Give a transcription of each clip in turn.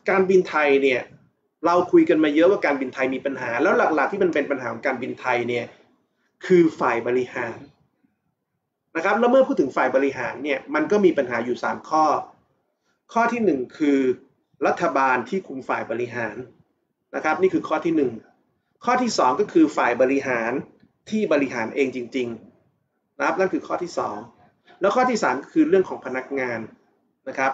การบินไทยเนี่ยเราคุยกันมาเยอะว่าการบินไทยมีปัญหาแล้วหลักๆที่มันเป็นปัญหาของการบินไทยเนี่ยคือฝ่ายบริหารนะครับแล้วเมื่อพูดถึงฝ่ายบริหารเนี่ยมันก็มีปัญหาอยู่3ข้อข้อที่1คือรัฐบาลที่คุมฝ่ายบริหารนะครับนี่คือข้อที่1ข้อที่2ก็คือฝ่ายบริหารที่บริหารเองจริงๆนะครับนั่นคือข้อที่2แล้วข้อที่3ก็คือเรื่องของพนักงานนะครับ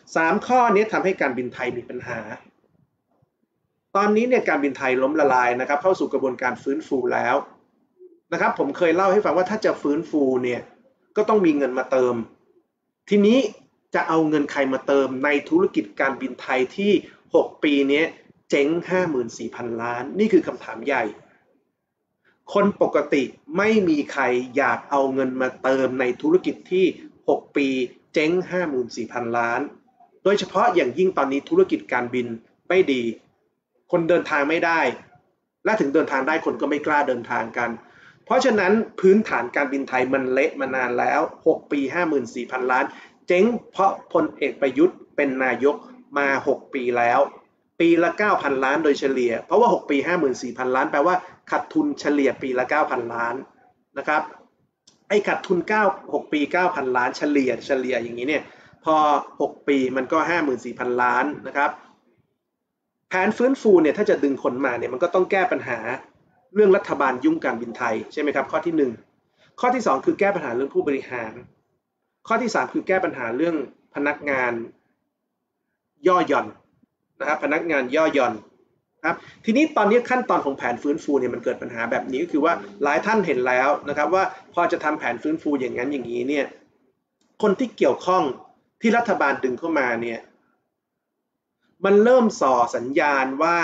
3ข้อนี้ทำให้การบินไทยมีปัญหาตอนนี้เนี่ยการบินไทยล้มละลายนะครับเข้าสู่กระบวนการฟื้นฟูแล้วนะครับผมเคยเล่าให้ฟังว่าถ้าจะฟื้นฟูเนี่ยก็ต้องมีเงินมาเติมทีนี้จะเอาเงินใครมาเติมในธุรกิจการบินไทยที่6ปีนี้เจ๊ง 54,000 ล้านนี่คือคำถามใหญ่คนปกติไม่มีใครอยากเอาเงินมาเติมในธุรกิจที่6ปีเจ๊ง 54,000 ล้านโดยเฉพาะอย่างยิ่งตอนนี้ธุรกิจการบินไม่ดีคนเดินทางไม่ได้และถึงเดินทางได้คนก็ไม่กล้าเดินทางกันเพราะฉะนั้นพื้นฐานการบินไทยมันเละมานานแล้ว6ปี 54,000 ล้านเจ๊งเพราะพลเอกประยุทธ์เป็นนายกมา6ปีแล้วปีละ 9,000 ล้านโดยเฉลี่ยเพราะว่า6ปี 54,000 ล้านแปลว่าขาดทุนเฉลี่ยปีละ 9,000 ล้านนะครับไอ้ขาดทุน6ปี 9,000 ล้านเฉลี่ยอย่างนี้เนี่ยพอ6ปีมันก็ 54,000 ล้านนะครับแผนฟื้นฟูเนี่ยถ้าจะดึงคนมาเนี่ยมันก็ต้องแก้ปัญหาเรื่องรัฐบาลยุ่งการบินไทยใช่ไหมครับข้อที่1ข้อที่2คือแก้ปัญหาเรื่องผู้บริหารข้อที่3คือแก้ปัญหาเรื่องพนักงานย่อหย่อนนะครับพนักงานย่อหย่อนครับทีนี้ตอนนี้ขั้นตอนของแผนฟื้นฟูเนี่ยมันเกิดปัญหาแบบนี้ก็คือว่าหลายท่านเห็นแล้วนะครับว่าพอจะทำแผนฟื้นฟูอย่างนั้นอย่างนี้เนี่ยคนที่เกี่ยวข้องที่รัฐบาลดึงเข้ามาเนี่ยมันเริ่มส่อสัญญาณว่า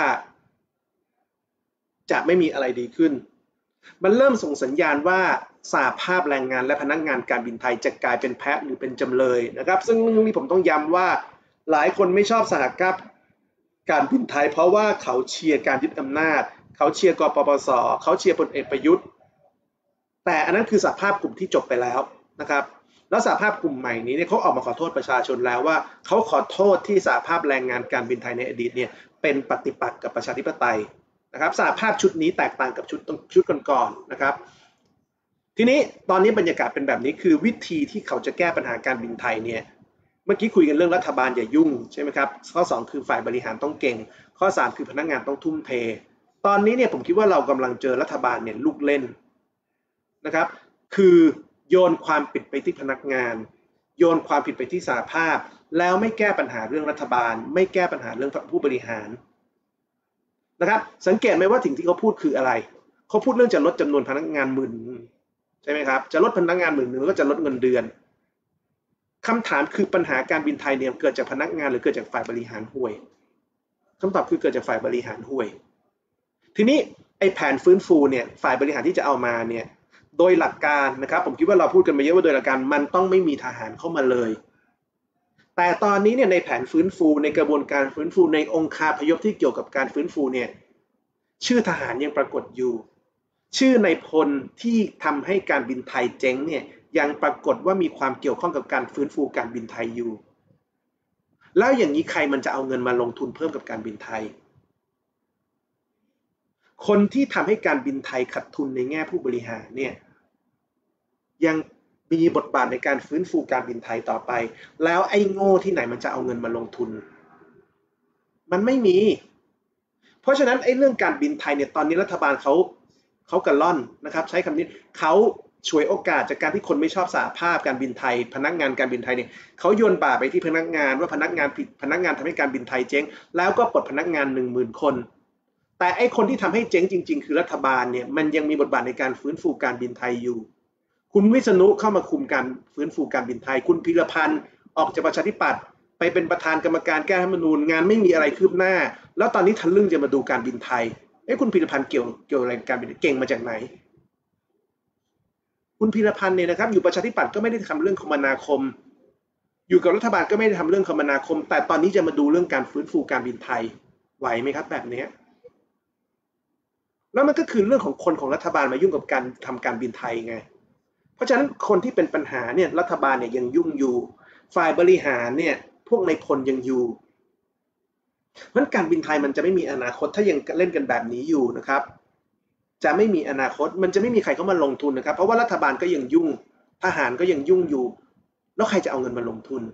จะไม่มีอะไรดีขึ้นมันเริ่มส่งสัญญาณว่าสหภาพแรงงานและพนักงานการบินไทยจะกลายเป็นแพะหรือเป็นจำเลยนะครับซึ่งเรื่องนี้ผมต้องย้ำว่าหลายคนไม่ชอบสหภาพการบินไทยเพราะว่าเขาเชียร์การยึดอำนาจเขาเชียร์กปปสเขาเชียร์พลเอกประยุทธ์แต่อันนั้นคือสหภาพกลุ่มที่จบไปแล้วนะครับแล้วสหภาพกลุ่มใหม่นี้เนี่ยเขาออกมาขอโทษประชาชนแล้วว่าเขาขอโทษที่สหภาพแรงงานการบินไทยในอดีตเนี่ยเป็นปฏิปักษ์กับประชาธิปไตยนะครับสหภาพชุดนี้แตกต่างกับชุดก่อนๆนะครับทีนี้ตอนนี้บรรยากาศเป็นแบบนี้คือวิธีที่เขาจะแก้ปัญหาการบินไทยเนี่ยเมื่อกี้คุยกันเรื่องรัฐบาลอย่ายุ่งใช่ไหมครับข้อ2คือฝ่ายบริหารต้องเก่งข้อ3คือพนักงานต้องทุ่มเทตอนนี้เนี่ยผมคิดว่าเรากำลังเจอรัฐบาลเนี่ยลูกเล่นนะครับคือโยนความผิดไปที่พนักงานโยนความผิดไปที่สหภาพแล้วไม่แก้ปัญหาเรื่องรัฐบาลไม่แก้ปัญหาเรื่องผู้บริหารนะครับสังเกตไหมว่าสิ่งที่เขาพูดคืออะไรเขาพูดเรื่องจะลดจำนวนพนักงาน10,000ใช่ไหมครับจะลดพนักงาน10,000แล้วก็จะลดเงินเดือนคำถามคือปัญหาการบินไทยเนี่ยเกิดจากพนักงานหรือเกิดจากฝ่ายบริหารห่วยคำตอบคือเกิดจากฝ่ายบริหารห่วยทีนี้ไอ้แผนฟื้นฟูเนี่ยฝ่ายบริหารที่จะเอามาเนี่ยโดยหลักการนะครับผมคิดว่าเราพูดกันมาเยอะว่าโดยหลักการมันต้องไม่มีทหารเข้ามาเลยแต่ตอนนี้เนี่ยในแผนฟื้นฟูในกระบวนการฟื้นฟูในองค์คาพยพที่เกี่ยวกับการฟื้นฟูเนี่ยชื่อทหารยังปรากฏอยู่ชื่อในพลที่ทำให้การบินไทยเจ๊งเนี่ยยังปรากฏว่ามีความเกี่ยวข้องกับการฟื้นฟูการบินไทยอยู่แล้วอย่างนี้ใครมันจะเอาเงินมาลงทุนเพิ่มกับการบินไทยคนที่ทำให้การบินไทยขาดทุนในแง่ผู้บริหารเนี่ยยังมีบทบาทในการฟื้นฟูการบินไทยต่อไปแล้วไอ้โง่ที่ไหนมันจะเอาเงินมาลงทุนมันไม่มีเพราะฉะนั้นไอ้เรื่องการบินไทยเนี่ยตอนนี้รัฐบาลเขากระล่อนนะครับใช้คำนี้เขาฉวยโอกาสจากการที่คนไม่ชอบสหภาพการบินไทยพนักงานการบินไทยเนี่ยเขาโยนบ่าไปที่พนักงานว่าพนักงานผิดพนักงานทำให้การบินไทยเจ๊งแล้วก็ปลดพนักงาน10,000 คนแต่ไอ้คนที่ทำให้เจ๊งจริงๆคือรัฐบาลเนี่ยมันยังมีบทบาทในการฟื้นฟูการบินไทยอยู่คุณวิษณุเข้ามาคุมการฟื้นฟูการบินไทยคุณพีรพันธ์ออกจากประชาธิปัตย์ไปเป็นประธานกรรมการแก้รัฐธรรมนูญงานไม่มีอะไรคืบหน้าแล้วตอนนี้ทะลึ่งจะมาดูการบินไทยคุณพีรพันธ์เกี่ยวอะไรกับการบินเก่งมาจากไหนคุณพีรพันธ์เนี่ยนะครับอยู่ประชาธิปัตย์ก็ไม่ได้ทำเรื่องคมนาคมอยู่กับรัฐบาลก็ไม่ได้ทำเรื่องคมนาคมแต่ตอนนี้จะมาดูเรื่องการฟื้นฟูการบินไทยไหวไหมครับแบบนี้แล้วมันก็คือเรื่องของคนของรัฐบาลมายุ่งกับการทำการบินไทยไงเพราะฉะนั้นคนที่เป็นปัญหาเนี่ยรัฐบาลเนี่ยยังยุ่งอยู่ฝ่ายบริหารเนี่ยพวกในพลยังอยู่เพราะการบินไทยมันจะไม่มีอนาคตถ้ายังเล่นกันแบบนี้อยู่นะครับจะไม่มีอนาคตมันจะไม่มีใครเข้ามาลงทุนนะครับเพราะว่ารัฐบาลก็ยังยุ่งทหารก็ยังยุ่งอยู่แล้วใครจะเอาเงินมาลงทุน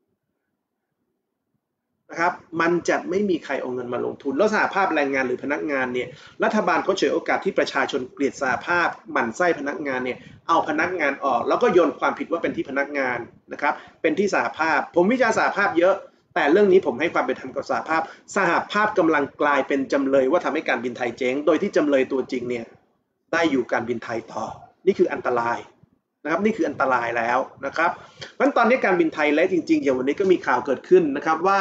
นะครับมันจะไม่มีใครเอาเงินมาลงทุนแล้วสหภาพแรงงานหรือพนักงานเนี่ยรัฐบาลเขาฉวยโอกาสที่ประชาชนเกลียดสหภาพหมั่นไส้พนักงานเนี่ยเอาพนักงานออกแล้วก็โยนความผิดว่าเป็นที่พนักงานนะครับเป็นที่สหภาพผมวิจารณ์สหภาพเยอะแต่เรื่องนี้ผมให้ความเป็นธรรมกับสหภาพกำลังกลายเป็นจำเลยว่าทำให้การบินไทยเจ๊งโดยที่จำเลยตัวจริงเนี่ยได้อยู่การบินไทยต่อนี่คืออันตรายนะครับนี่คืออันตรายแล้วนะครับเพราะฉะนั้นตอนนี้การบินไทยและจริงๆอย่างวันนี้ก็มีข่าวเกิดขึ้นนะครับว่า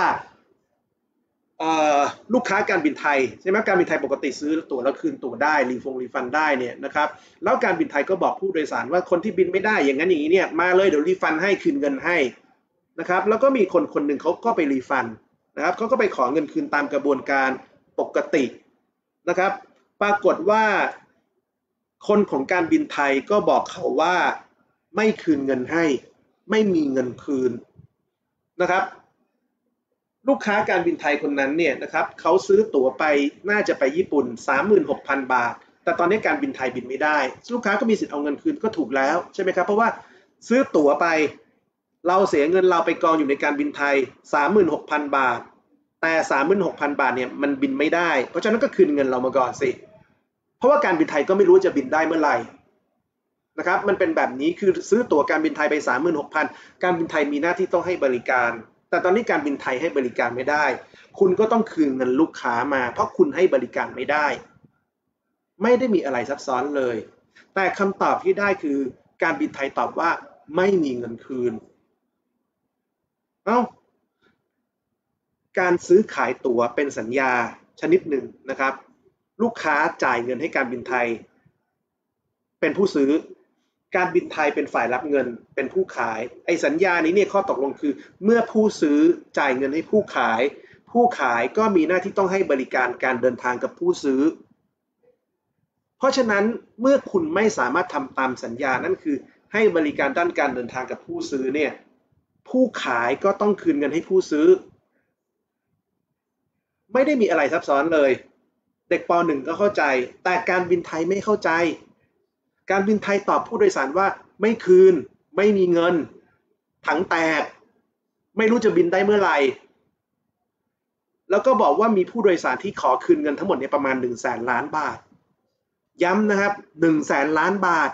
ลูกค้าการบินไทยใช่ไหมการบินไทยปกติซื้อตั๋วแล้วคืนตั๋วได้รีฟันได้เนี่ยนะครับแล้วการบินไทยก็บอกผู้โดยสารว่าคนที่บินไม่ได้อย่างนั้นอย่างนี้เนี่ยมาเลยเดี๋ยวรีฟันให้คืนเงินให้นะครับแล้วก็มีคนหนึ่งเขาก็ไปรีฟันนะครับเขาก็ไปขอเงินคืนตามกระบวนการปกตินะครับปรากฏว่าคนของการบินไทยก็บอกเขาว่าไม่คืนเงินให้ไม่มีเงินคืนนะครับลูกค้าการบินไทยคนนั้นเนี่ยนะครับเขาซื้อตั๋วไปน่าจะไปญี่ปุ่น 36,000 บาทแต่ตอนนี้การบินไทยบินไม่ได้ลูกค้าก็มีสิทธิ์เอาเงินคืนก็ถูกแล้วใช่ไหมครับเพราะว่าซื้อตั๋วไปเราเสียเงินเราไปกองอยู่ในการบินไทย 36,000 บาทแต่ 36,000 บาทเนี่ยมันบินไม่ได้เพราะฉะนั้นก็คืนเงินเรามาก่อนสิเพราะว่าการบินไทยก็ไม่รู้จะบินได้เมื่อไหร่นะครับมันเป็นแบบนี้คือซื้อตั๋วการบินไทยไป 36,000 การบินไทยมีหน้าที่ต้องให้บริการแต่ตอนนี้การบินไทยให้บริการไม่ได้คุณก็ต้องคืนเงินลูกค้ามาเพราะคุณให้บริการไม่ได้ไม่ได้มีอะไรซับซ้อนเลยแต่คำตอบที่ได้คือการบินไทยตอบว่าไม่มีเงินคืนเอ้าการซื้อขายตั๋วเป็นสัญญาชนิดหนึ่งนะครับลูกค้าจ่ายเงินให้การบินไทยเป็นผู้ซื้อการบินไทยเป็นฝ่ายรับเงินเป็นผู้ขายไอ้สัญญานี้เนี่ยข้อตกลงคือเมื่อผู้ซื้อจ่ายเงินให้ผู้ขายผู้ขายก็มีหน้าที่ต้องให้บริการการเดินทางกับผู้ซื้อเพราะฉะนั้นเมื่อคุณไม่สามารถทำตามสัญญานั่นคือให้บริการด้านการเดินทางกับผู้ซื้อเนี่ยผู้ขายก็ต้องคืนเงินให้ผู้ซื้อไม่ได้มีอะไรซับซ้อนเลยเด็กป .1 ก็เข้าใจแต่การบินไทยไม่เข้าใจการบินไทยตอบผู้โดยสารว่าไม่คืนไม่มีเงินถังแตกไม่รู้จะบินได้เมื่อไหร่แล้วก็บอกว่ามีผู้โดยสารที่ขอคืนเงินทั้งหมดเนี่ยประมาณ100,000,000 บาทย้ำนะครับ100,000,000 บาท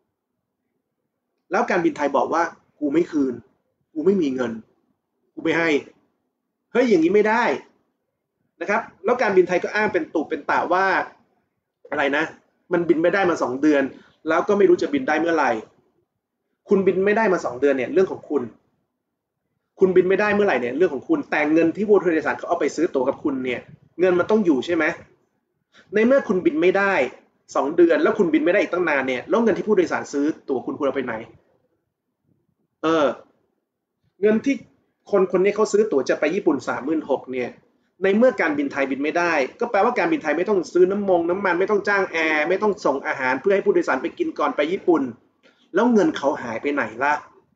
แล้วการบินไทยบอกว่ากูไม่คืนกูไม่มีเงินกูไม่ให้เฮ้ยอย่างนี้ไม่ได้นะครับแล้วการบินไทยก็อ้างเป็นตุเป็นตะว่าอะไรนะมันบินไม่ได้มา2 เดือนแล้วก็ไม่รู้จะบินได้เมื่อไหร่คุณบินไม่ได้มา2 เดือนเนี่ยเรื่องของคุณบินไม่ได้เมื่อไหร่เนี่ยเรื่องของคุณแต่เงินที่ผู้โดยสารเขาเอาไปซื้อตั๋วกับคุณเนี่ยเงินมันต้องอยู่ใช่ไหมในเมื่อคุณบินไม่ได้2 เดือนแล้วคุณบินไม่ได้อีกตั้งนานเนี่ยแล้วเงินที่ผู้โดยสารซื้อตั๋วคุณเอาไปไหนเออเงินที่คนนี้เขาซื้อตั๋วจะไปญี่ปุ่น36,000เนี่ยในเมื่อการบินไทยบินไม่ได้ก็แปลว่าการบินไทยไม่ต้องซื้อน้ำมันไม่ต้องจ้างแอร์ไม่ต้องส่งอาหารเพื่อให้ผู้โดยสารไปกินก่อนไปญี่ปุ่นแล้วเงินเขาหายไปไหนล่ะ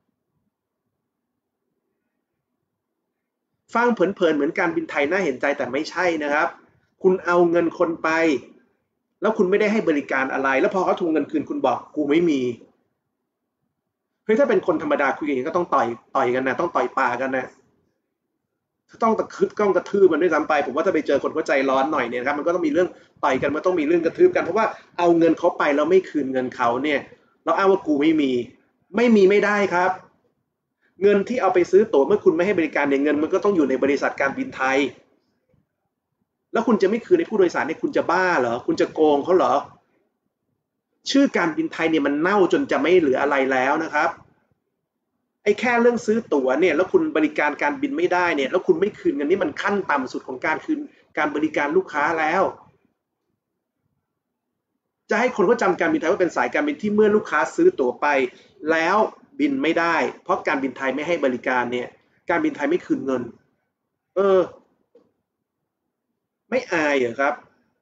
ฟังเผินๆเหมือนการบินไทยน่าเห็นใจแต่ไม่ใช่นะครับคุณเอาเงินคนไปแล้วคุณไม่ได้ให้บริการอะไรแล้วพอเขาทวงเงินคืนคุณบอกกูไม่มีเฮ้ยถ้าเป็นคนธรรมดาคุยกันอย่างนี้ก็ต้องต่อยกันนะต้องต่อยปากันนะต้องตะคึดต้องกระทืบมันด้วยซ้ำไปผมว่าถ้าไปเจอคนเข้าใจร้อนหน่อยเนี่ยครับมันก็ต้องมีเรื่องต่อยกันมันต้องมีเรื่องกระทืบกันเพราะว่าเอาเงินเขาไปแล้วไม่คืนเงินเขาเนี่ยเราอ้างว่ากูไม่มีไม่ได้ครับเงินที่เอาไปซื้อตั๋วเมื่อคุณไม่ให้บริการเนี่ยเงินมันก็ต้องอยู่ในบริษัทการบินไทยแล้วคุณจะไม่คืนให้ผู้โดยสารเนี่ยคุณจะบ้าเหรอคุณจะโกงเขาเหรอชื่อการบินไทยเนี่ยมันเน่าจนจะไม่เหลืออะไรแล้วนะครับไอ้แค่เรื่องซื้อตั๋วเนี่ยแล้วคุณบริการการบินไม่ได้เนี่ยแล้วคุณไม่คืนเงินนี่มันขั้นต่ำสุดของการคืนการบริการลูกค้าแล้วจะให้คนเขาจำการบินไทยว่าเป็นสายการบินที่เมื่อลูกค้าซื้อตั๋วไปแล้วบินไม่ได้เพราะการบินไทยไม่ให้บริการเนี่ยการบินไทยไม่คืนเงินเออไม่อายเหรอครับ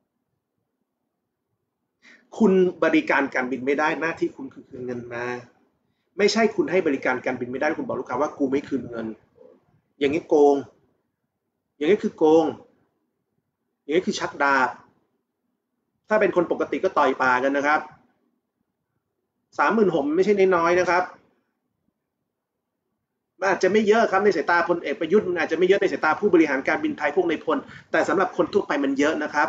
คุณบริการการบินไม่ได้หน้าที่คุณคือคืนเงินมาไม่ใช่คุณให้บริการการบินไม่ได้คุณบอกลูกค้าว่ากูไม่คืนเงินอย่างนี้โกงอย่างนี้คือโกงอย่างนี้คือชักดาบถ้าเป็นคนปกติก็ต่อยป่ากันนะครับ36,000ไม่ใช่น้อยๆนะครับมันอาจจะไม่เยอะครับในสายตาพลเอกประยุทธ์มันอาจจะไม่เยอะในสายตาผู้บริหารการบินไทยพวกนายพลแต่สำหรับคนทั่วไปมันเยอะนะครับ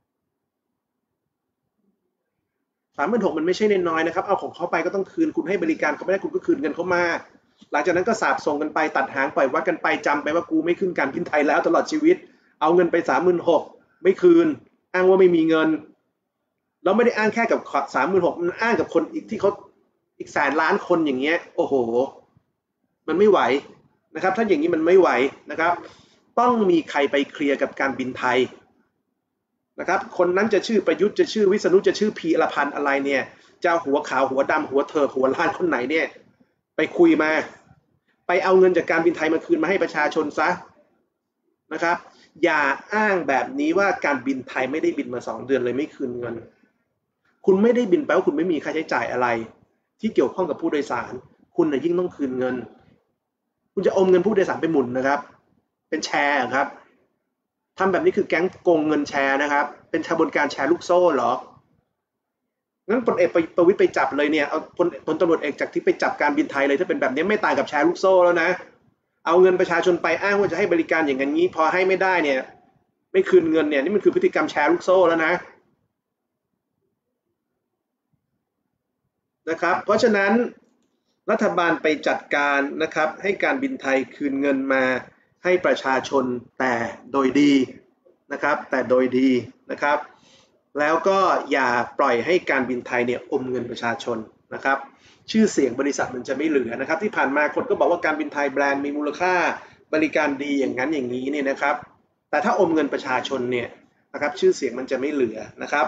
36,000มันไม่ใช่น้อยๆนะครับเอาของเขาไปก็ต้องคืนคุณให้บริการเขาไม่ได้คุณก็คืนเงินเขามาหลังจากนั้นก็สาบส่งกันไปตัดหางปล่อยวัดกันไปจำไปว่ากูไม่ขึ้นการบินไทยแล้วตลอดชีวิตเอาเงินไป36,000ไม่คืนอ้างว่าไม่มีเงินแล้วไม่ได้อ้างแค่กับ36,000มันอ้างกับคนอีกที่เขาอีก100,000,000,000คนอย่างเงี้ยโอ้โหมันไม่ไหวนะครับถ้าอย่างนี้มันไม่ไหวนะครับต้องมีใครไปเคลียร์กับการบินไทยนะครับคนนั้นจะชื่อประยุทธ์จะชื่อวิษณุจะชื่อพีรพันธ์อะไรเนี่ยจะหัวขาวหัวดำหัวเถิกหัวล้านคนไหนเนี่ยไปคุยมาไปเอาเงินจากการบินไทยมาคืนมาให้ประชาชนซะนะครับอย่าอ้างแบบนี้ว่าการบินไทยไม่ได้บินมา2 เดือนเลยไม่คืนเงินคุณไม่ได้บินแปลว่าคุณไม่มีค่าใช้จ่ายอะไรที่เกี่ยวข้องกับผู้โดยสารคุณนะยิ่งต้องคืนเงินคุณจะอมเงินผู้โดยสารไปหมุนนะครับเป็นแชร์ครับทำแบบนี้คือแก๊งโกงเงินแชร์นะครับเป็นขบวนการแชร์ลูกโซ่เหรองั้นพลเอกประวิตรไปจับเลยเนี่ยเอาพลตำรวจเอกจากทิพย์ไปจับการบินไทยเลยถ้าเป็นแบบนี้ไม่ต่างกับแชร์ลูกโซ่แล้วนะเอาเงินประชาชนไปอ้างว่าจะให้บริการอย่างนี้พอให้ไม่ได้เนี่ยไม่คืนเงินเนี่ยนี่มันคือพฤติกรรมแชร์ลูกโซ่แล้วนะครับเพราะฉะนั้นรัฐบาลไปจัดการนะครับให้การบินไทยคืนเงินมาให้ประชาชนแต่โดยดีนะครับแต่โดยดีนะครับแล้วก็อย่าปล่อยให้การบินไทยเนี่ยอมเงินประชาชนนะครับชื่อเสียงบริษัทมันจะไม่เหลือนะครับที่ผ่านมาคนก็บอกว่าการบินไทยแบรนด์มีมูลค่าบริการดีอย่างนั้นอย่างนี้เนี่ยนะครับแต่ถ้าอมเงินประชาชนเนี่ยนะครับชื่อเสียงมันจะไม่เหลือนะครับ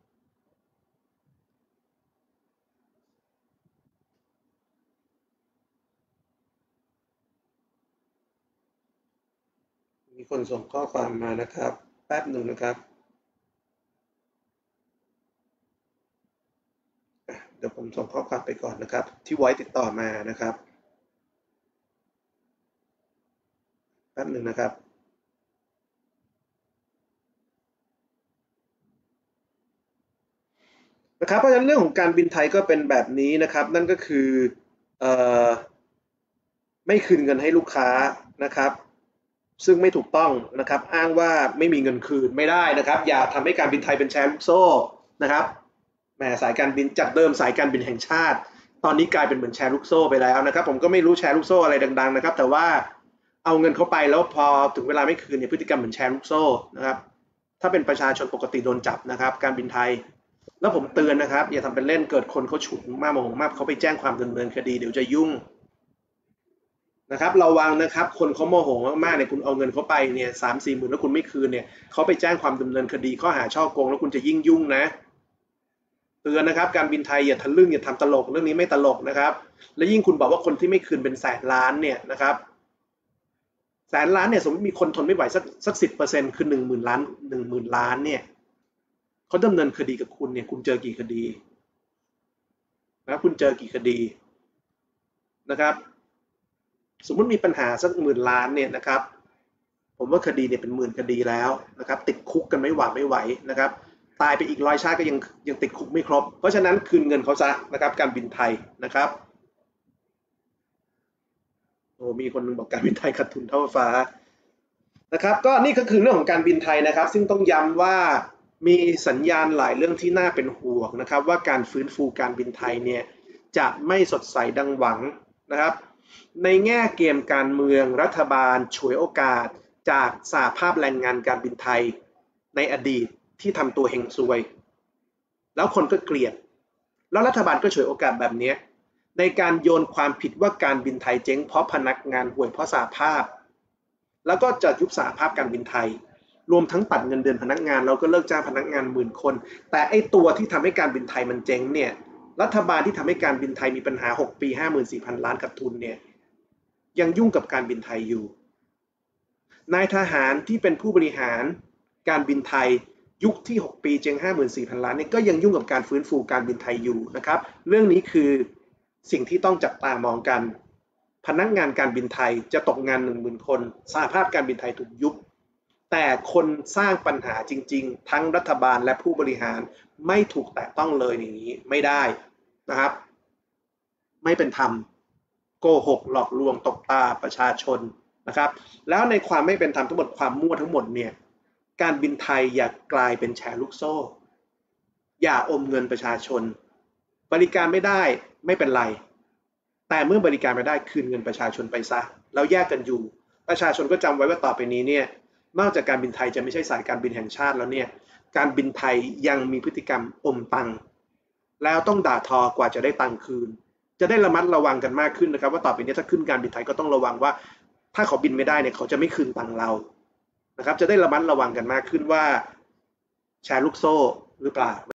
มีคนส่งข้อความมานะครับแป๊บหนึ่งนะครับเดี๋ยวผมส่งข้อความไปก่อนนะครับที่ไว้ติดต่อมานะครับแป๊บหนึ่งนะครับ นะครับเพราะฉะนั้นเรื่องของการบินไทยก็เป็นแบบนี้นะครับนั่นก็คือเอ่อไม่คืนเงินให้ลูกค้านะครับซึ่งไม่ถูกต้องนะครับอ้างว่าไม่มีเงินคืนไม่ได้นะครับอย่าทำให้การบินไทยเป็นแชร์ลูกโซ่นะครับแหมสายการบินจากเดิมสายการบินแห่งชาติตอนนี้กลายเป็นเหมือนแชร์ลูกโซ่ไปแล้วนะครับผมก็ไม่รู้แชร์ลูกโซ่อะไรดังๆนะครับแต่ว่าเอาเงินเขาไปแล้วพอถึงเวลาไม่คืนเนี่ยพฤติกรรมเหมือนแชร์ลูกโซ่นะครับถ้าเป็นประชาชนปกติโดนจับนะครับการบินไทย แล้วผมเตือนนะครับอย่าทำเป็นเล่นเกิดคนเขาฉุนมากโมโหมากเขาไปแจ้งความดำเนินคดีเดี๋ยวจะยุ่งนะครับระวังนะครับคนเขาโมโหมากๆเนี่ยคุณเอาเงินเขาไปเนี่ย3-4 หมื่นแล้วคุณไม่คืนเนี่ยเขาไปแจ้งความดำเนินคดีข้อหาฉ้อโกงแล้วคุณจะยิ่งยุ่งนะเตือนนะครับการบินไทยอย่าทะลึ่งอย่าทำตลกเรื่องนี้ไม่ตลกนะครับและยิ่งคุณบอกว่าคนที่ไม่คืนเป็น100,000,000เนี่ยนะครับ100,000,000เนี่ยสมมติมีคนทนไม่ไหวสัก10%คือ10,000,000,00010,000,000,000เนี่ยเขาดำเนินคดีกับคุณเนี่ยคุณเจอกี่คดีนะคุณเจอกี่คดีนะครับสมมุติมีปัญหาสัก10,000,000,000เนี่ยนะครับผมว่าคดีเนี่ยเป็น10,000 คดีแล้วนะครับติดคุกกันไม่หวาดไม่ไหวนะครับตายไปอีก100 ชาติก็ยังติดคุกไม่ครบเพราะฉะนั้นคืนเงินเขาซะนะครับการบินไทยนะครับโอ้มีคนนึงบอกการบินไทยขาดทุนเท่าฟ้านะครับก็นี่ก็คือเรื่องของการบินไทยนะครับซึ่งต้องย้ำว่ามีสัญญาณหลายเรื่องที่น่าเป็นห่วงนะครับว่าการฟื้นฟูการบินไทยเนี่ยจะไม่สดใสดังหวังนะครับในแง่เกมการเมืองรัฐบาลฉวยโอกาสจากสหภาพแรงงานการบินไทยในอดีตที่ทำตัวเฮงซวยแล้วคนก็เกลียดแล้วรัฐบาลก็ฉวยโอกาสแบบนี้ในการโยนความผิดว่าการบินไทยเจ๊งเพราะพนักงานห่วยเพราะสหภาพแล้วก็จะยุบสหภาพการบินไทยรวมทั้งตัดเงินเดือนพนักงานเราก็เลิกจ้างพนักงาน10,000 คนแต่ไอตัวที่ทำให้การบินไทยมันเจ๊งเนี่ยรัฐบาลที่ทำให้การบินไทยมีปัญหา6 ปี 54,000 ล้านขาดทุนเนี่ยยังยุ่งกับการบินไทยอยู่นายทหารที่เป็นผู้บริหารการบินไทยยุคที่6 ปีเจ๊ง54,000 ล้านเนี่ยก็ยังยุ่งกับการฟื้นฟูการบินไทยอยู่นะครับเรื่องนี้คือสิ่งที่ต้องจับตามองกันพนักงานการบินไทยจะตกงาน10,000 คนสหภาพการบินไทยถูกยุบแต่คนสร้างปัญหาจริงๆทั้งรัฐบาลและผู้บริหารไม่ถูกแตะต้องเลยอย่างนี้ไม่ได้นะครับไม่เป็นธรรมโกหกหลอกลวงตบตาประชาชนนะครับแล้วในความไม่เป็นธรรมทั้งหมดความมั่วทั้งหมดเนี่ยการบินไทยอย่ากลายเป็นแชร์ลูกโซ่อย่าอมเงินประชาชนบริการไม่ได้ไม่เป็นไรแต่เมื่อบริการไม่ได้คืนเงินประชาชนไปซะแล้วแยกกันอยู่ประชาชนก็จำไว้ว่าต่อไปนี้เนี่ยนอกจากการบินไทยจะไม่ใช่สายการบินแห่งชาติแล้วเนี่ยการบินไทยยังมีพฤติกรรมอมตังแล้วต้องด่าทอกว่าจะได้ตังคืนจะได้ระมัดระวังกันมากขึ้นนะครับว่าต่อไปนี้ถ้าขึ้นการบินไทยก็ต้องระวังว่าถ้าเขาบินไม่ได้เนี่ยเขาจะไม่คืนตังเรานะครับจะได้ระมัดระวังกันมากขึ้นว่าแชร์ลูกโซ่หรือเปล่า